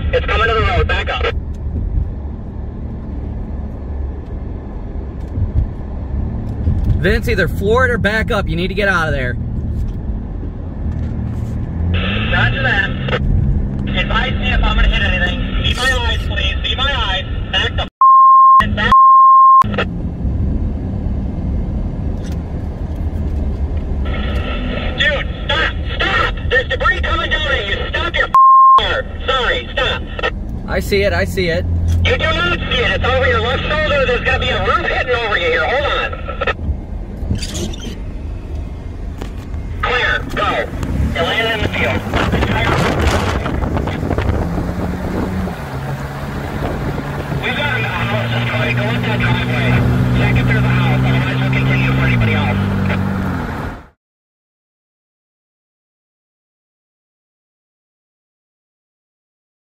It's coming to the road. Back up. Vince, either floor it or back up. You need to get out of there. Roger that. Advise me if I'm going to hit anything. See my eyes, please. See my eyes. Back the and back. Dude, stop! Stop! There's debris coming down at you. Stop your car. Sorry, stop. I see it. I see it. You do not see it. It's over your left shoulder. There's going to be a roof hitting over you here. Hold on. Clear. Go. You're landing in the field. We got him in the house. Just go into the driveway.